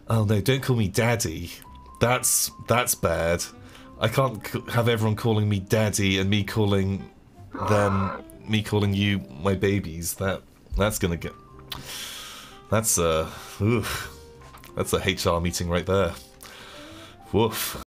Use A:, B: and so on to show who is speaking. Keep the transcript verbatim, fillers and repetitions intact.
A: Oh no, don't call me daddy. That's that's bad. I can't c have everyone calling me daddy and me calling them, me calling you my babies. That that's gonna get. That's a, oof, that's a H R meeting right there. Woof.